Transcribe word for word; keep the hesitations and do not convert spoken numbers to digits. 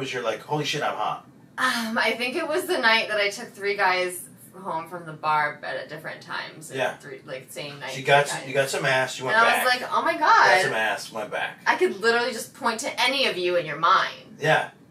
was your, like, holy shit, I'm hot? Um, I think it was the night that I took three guys home from the bar, but at different times. Yeah. Three, like, same night. So you got, some, you got some ass, you went and back. And I was like, oh my god. Got some ass, went back. I could literally just point to any of you in your mind. Yeah.